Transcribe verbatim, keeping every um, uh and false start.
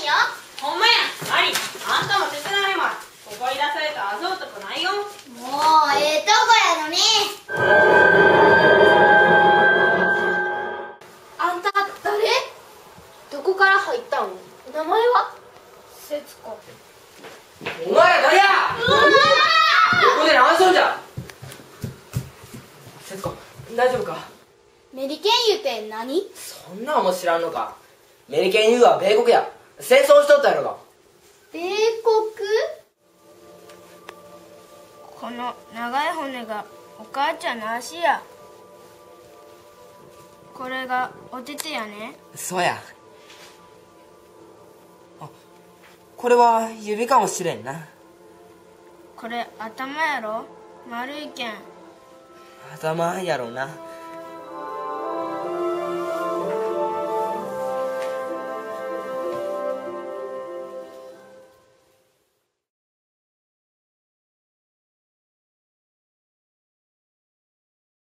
よ。 ほんまや、マリン、あんたも手伝いま。ここに出されたあぞうとこないよ。 もうええとこやのに。あんた誰？どこから入ったん？名前は？節子。 お前ら誰や！ここで何遊んじゃ。節子、大丈夫か？ メリケンユって何？ そんなんも知らんのか。メリケンユーは米国や。戦争しとったやろが。 米国？ この長い骨がお母ちゃんの足や。これがおててやね。 そうや。あ、これは指かもしれんな。 これ頭やろ。丸いけん。 頭やろうな。